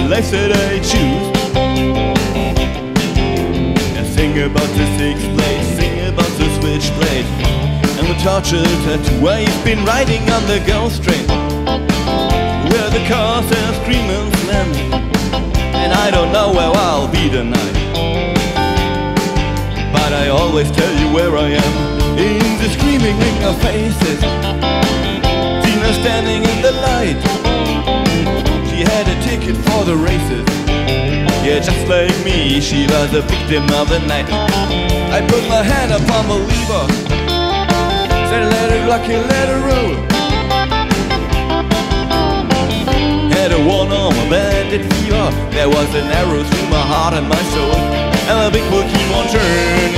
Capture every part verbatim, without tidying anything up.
life that I choose. And sing about the sixth place, sing about the switchblade, and the torture tattoo I've been riding on the ghost train, where the cars are screaming slam, and I don't know where I'll be tonight. But I always tell you where I am, in the screaming ring of faces. Tina standing in the light, she had a ticket for the races. Yeah, just like me, she was a victim of the night. I put my hand upon the lever, said let it rock and let it roll. Had a one-arm bandit fever, there was an arrow through my heart and my soul, and the beat will keep on turning.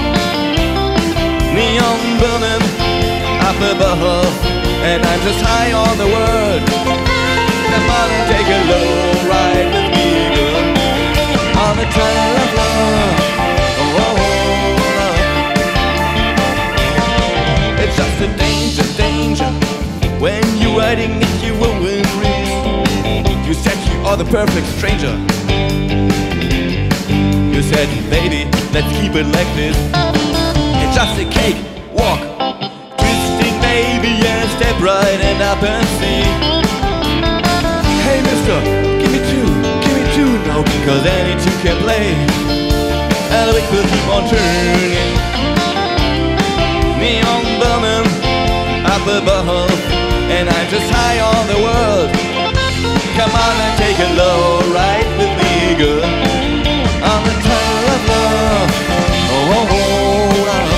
Neon burning up above, and I'm just high on the world. Come on and take a low ride with me, girl, on the trail of love. Oh, oh, oh. It's just a danger, danger, when you're riding at your own race. You said you are the perfect stranger. You said, baby, let's keep it like this. It's just a cake walk, twisting, baby, yeah, step right and up and see. Hey, mister, give me two, give me two now, cause any two can play, and the week will keep on turning. Neon burning up above, and I'm just high on the world. Come on and take a low ride with me, girl, on the trail of love. Oh, oh, oh, love.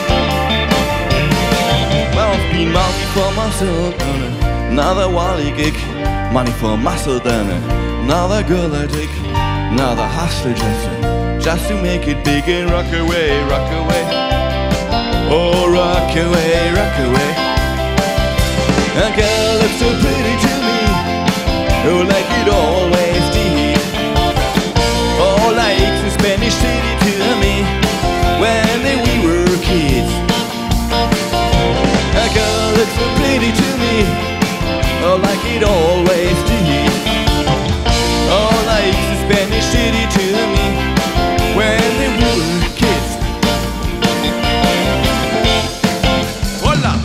Well, it's been money for muscle, another Wally gig. Money for muscle, then another girl I take, another hustler just, just to make it big and rock away, rock away. Oh, rock away, rock away. A girl looks so pretty to me, oh, like it always did. Oh, like the Spanish city to me, when we were kids. A girl looks so pretty to me, oh, like it always did. Oh, like the Spanish city to me, when we were kids. Hola!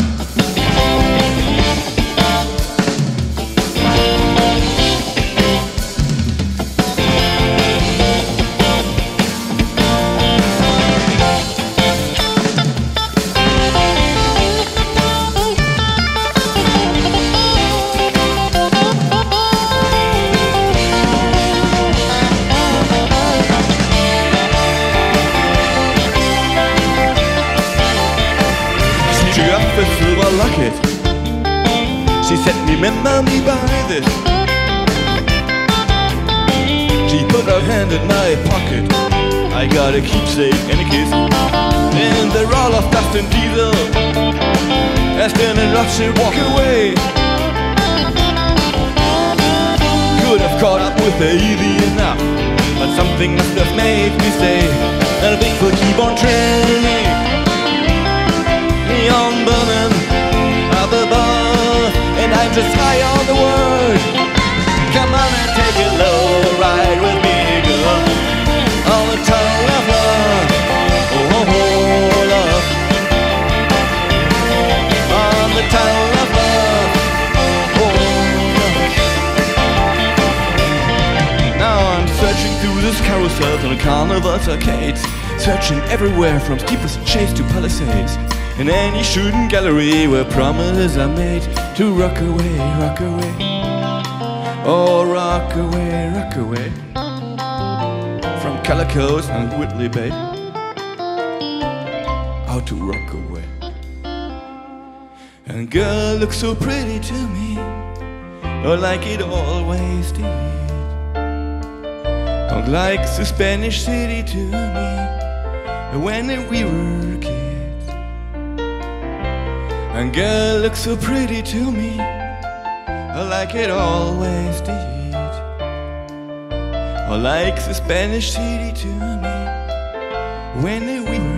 A silver locket, she said, remember me by this. She put her hand in my pocket, I got a keepsake and a kiss. In the roll of dust and diesel, Aston and Rothschild walk away. Could have caught up with her easy enough, but something must have made me stay, and a big will keep on trailing. Neon burning up above, and I'm just high on the world. Come on and take a low ride with me, girl, on the trail of love. Oh, oh, oh, love, on the trail of love. Oh, love. Now I'm searching through this carousel on the carnival's arcades, searching everywhere from Steeplechase Chase to Palisades, in any shooting gallery where promises are made to rock away, rock away. Oh, rock away, rock away. From Calico's and Whitley Bay, out to rock away. And girl looks so pretty to me, oh, like it always did. Oh, like the Spanish city to me, when we were kids. And girl looks so pretty to me, like it always did. Or like the Spanish city to me, when we were